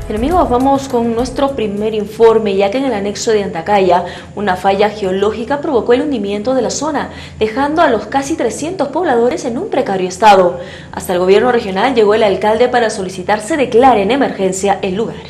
Bien, amigos, vamos con nuestro primer informe, ya que en el anexo de Antacaya, una falla geológica provocó el hundimiento de la zona, dejando a los casi 300 pobladores en un precario estado. Hasta el gobierno regional llegó el alcalde para solicitar se declare en emergencia el lugar.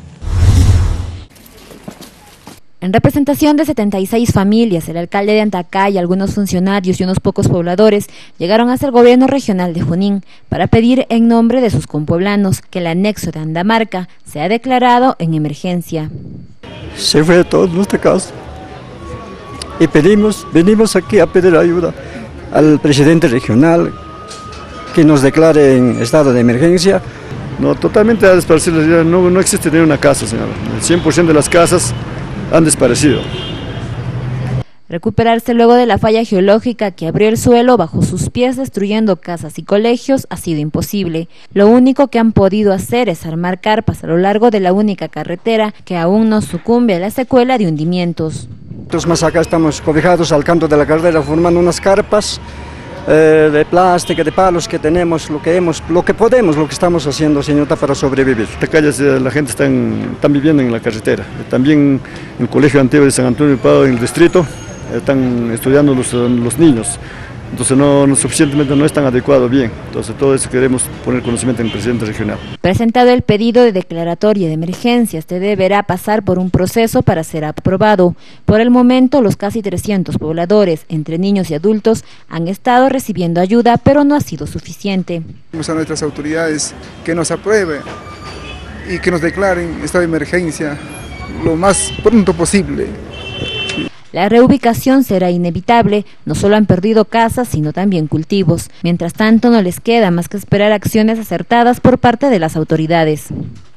En representación de 76 familias, el alcalde de Antacaya, algunos funcionarios y unos pocos pobladores llegaron hasta el gobierno regional de Junín para pedir en nombre de sus compueblanos que el anexo de Andamarca sea declarado en emergencia. Se fue todo nuestra casa y venimos aquí a pedir ayuda al presidente regional que nos declare en estado de emergencia. No, totalmente ha desaparecido, no existe ni una casa, señora. El 100% de las casas han desaparecido. Recuperarse luego de la falla geológica que abrió el suelo bajo sus pies, destruyendo casas y colegios, ha sido imposible. Lo único que han podido hacer es armar carpas a lo largo de la única carretera que aún no sucumbe a la secuela de hundimientos. Nosotros más acá estamos cobijados al canto de la carretera formando unas carpas de plástico, de palos que tenemos, lo que podemos, lo que estamos haciendo, señorita, para sobrevivir. En calles la gente están viviendo en la carretera. También en el colegio antiguo de San Antonio de Padua, en el distrito, están estudiando los niños. Entonces suficientemente no están adecuados bien. Entonces todo eso queremos poner conocimiento en el presidente regional. Presentado el pedido de declaratoria de emergencia, este deberá pasar por un proceso para ser aprobado. Por el momento, los casi 300 pobladores, entre niños y adultos, han estado recibiendo ayuda, pero no ha sido suficiente. A nuestras autoridades que nos aprueben y que nos declaren estado de emergencia lo más pronto posible. La reubicación será inevitable, no solo han perdido casas, sino también cultivos. Mientras tanto, no les queda más que esperar acciones acertadas por parte de las autoridades.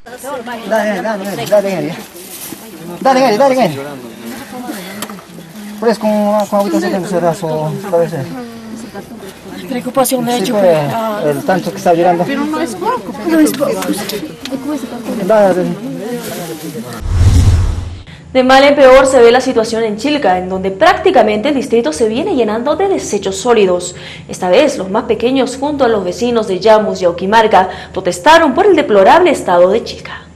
Pues con agüita se su cabeza. Preocupación me ha hecho. El tanto que está llorando. Pero no es poco. No es poco. De mal en peor se ve la situación en Chilca, en donde prácticamente el distrito se viene llenando de desechos sólidos. Esta vez, los más pequeños, junto a los vecinos de Llamus y Auquimarca, protestaron por el deplorable estado de Chilca.